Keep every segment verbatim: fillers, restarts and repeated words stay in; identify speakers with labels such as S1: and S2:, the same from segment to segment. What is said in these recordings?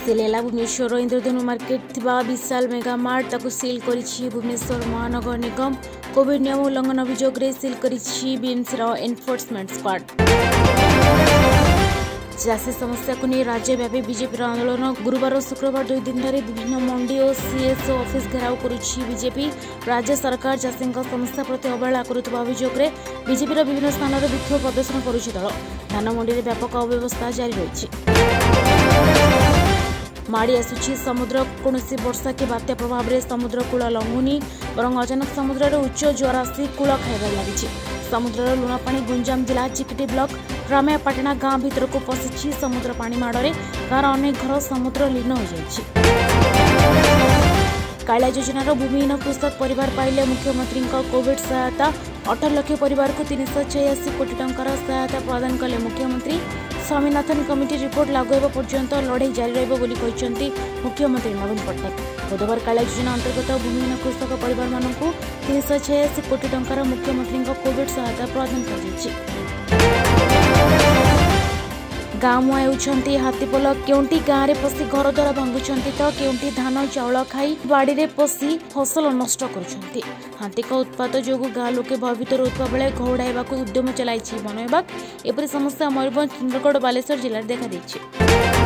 S1: सिलेला Bhubaneswar Indradhanu market थिबा विशाल mega mart ताकु सील करिछि भुवनेश्वर महानगर निगम। कोविड नियम उल्लंघन अभियोग रे सील करिछि बीएमसी रो एनफोर्समेंट स्क्वाड। चाषी समस्या को नहीं राज्यव्यापी बीजेपी आंदोलन गुरुवार और शुक्रवार दुई दिन धरी विभिन्न मंडी और सीएसओ ऑफिस घेराव करुछि बीजेपी। राज्य सरकार चाषी समस्या प्रति अवहेला करुवा अभियोग रे बीजेपी विभिन्न स्थान में विक्षोभ प्रदर्शन करुछि दल। धान मंडी में व्यापक अव्यवस्था जारी रही। माड़ी आसुछि समुद्र कौनसी वर्षा के बात्या प्रभाव में समुद्र कूल लंघुनी बरं अचानक समुद्र में उच्च ज्वर आसी कूल खाइबार लगी। समुद्र लुणापाणी गुंजाम जिला चिकिटी ब्लॉक रामायापाटना गांव भीतर को पशिछि समुद्र पानी माड़े गाँव अनेक घर समुद्र लीन हो जाइछि। कालिया योजनार भूमिहीन कृषक परिवार पाइले मुख्यमंत्री कोविड सहायता। अठारह लाख परिवार को तीन सौ छियासी कोटी टंकार सहायता प्रदान कले मुख्यमंत्री। स्वामीनाथन कमिटी रिपोर्ट लागू होगा पर्यंत लड़ाई जारी रही मुख्यमंत्री नवीन पट्टनायक। बुधवार कालिया योजना अंतर्गत भूमिहीन कृषक परिवार मानक तीन सौ छियासी कोटी टंकार मुख्यमंत्री कोविड सहायता प्रदान कर गाँ मुआ होती हाथीपल केउंटी गाँव में पशि घर द्वार भांगुंट तो केउंटी धान चाउल खाई बाड़ी में पशि फसल नष्ट कर हाथी उत्पात जो गाँ लोके भयभीत रोकवा बेले घौड़ाइवा उद्यम चलाई वन विभाग। एपरी समस्या मयूरभंज सुंदरगढ़ बालेश्वर जिले में देखा।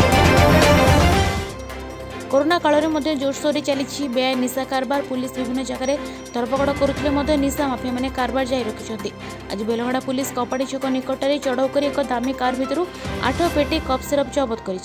S1: कोरोना काल में जोरसोर चली बेआईन निशा कारबार। पुलिस विभिन्न जगह धरपकड़ करुले निशा माफिया मैंने कारबार जारी रखिंट। आज बेलगड़ा पुलिस कपाड़ी छक निकट में चढ़ाऊ कर एक दामी कार भितर आठ पेटी कप सिरप जबत कर।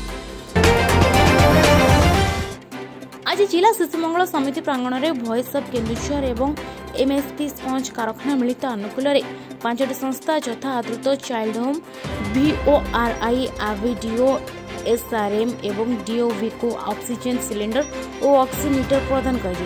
S1: आज जिला शिशु मंगल समिति प्रांगण में भॉइस ऑफ केन्दुझर एवं एमएसपी स्पंज कारखाना मिलित अनुकूल पांचटी संस्था यथा आदृत चाइल्ड होम वीओआरआई आविडियो एसआरएम एवं डीओवी को ऑक्सीजन सिलेंडर और ऑक्सीमीटर प्रदान कर।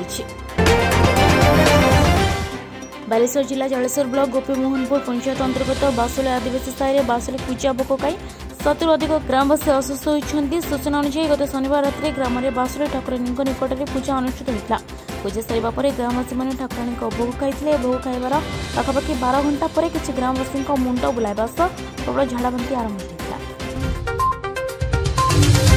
S1: बालेश्वर जिला जलेश्वर ब्लॉक गोपीमोहनपुर पंचायत अंतर्गत बासुले आदिवासी साई बासुले पूजा भोग खाई सतुर अधिक ग्रामवासी अस्वस्थ होती। सूचना अनुसार गत शनिवार रात्रि ग्राम में बासुले ठाकुराणी निकट में पूजा अनुष्ठित होता। पूजा सरिबा परे ग्रामवासी मैंने ठाकुराणी भोग खाई। भोग खाइबार पाखापाखि बारह घंटा पर किसी ग्रामवासी मुंड बुलाइबा सह प्रबल झाड़ाबांति आरंभ होता।